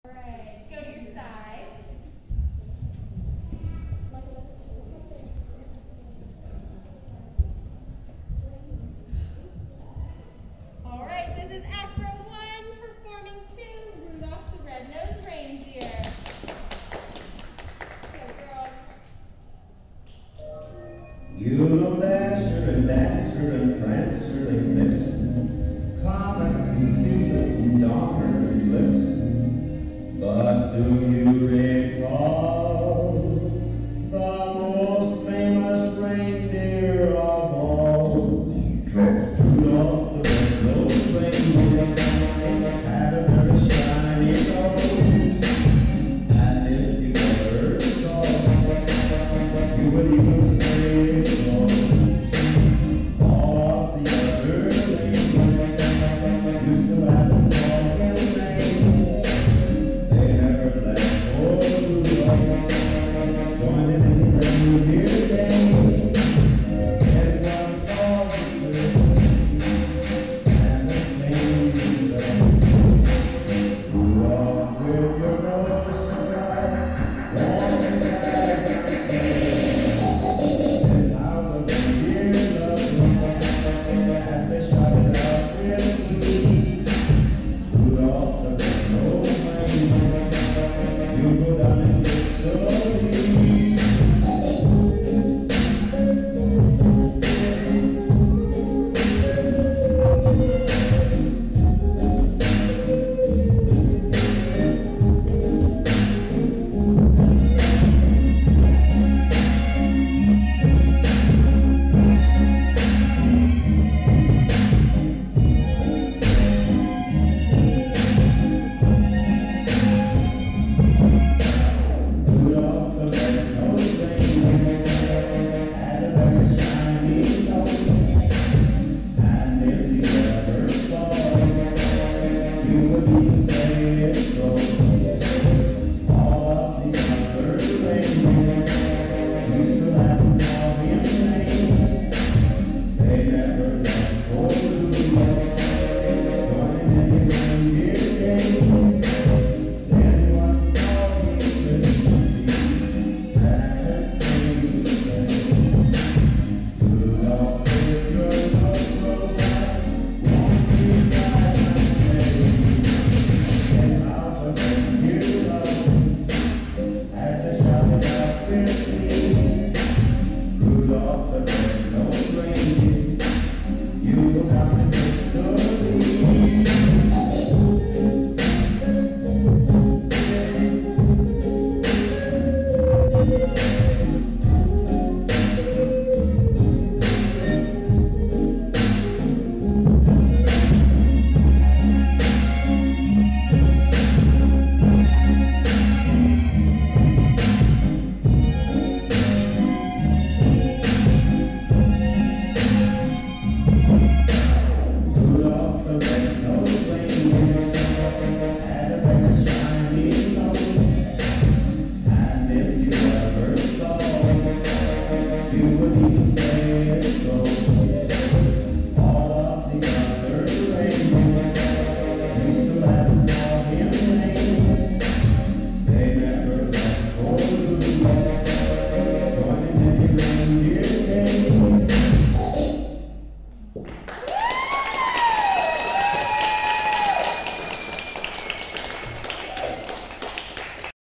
Alright, go to your side. Alright, this is Acro 1, performing 2, Rudolph the Red-Nosed Reindeer. Go, girls. You know Dasher and Dancer and Prancer and Vixen, Comet and Cupid and Donner and Blitzen. But do you recall the most famous reindeer of all? Rudolph the red-nosed reindeer had a very shiny nose, and if you ever saw him, you would even say it was. All of the other reindeer used to have him call him names. They never let poor Rudolph join in the reindeer game. Everyone called him Christmas, Santa came to say, Rudolph with your nose so bright, walking back the sleigh. And how the reindeer loved him as they shouted out with glee, Rudolph the red-nosed reindeer, you go down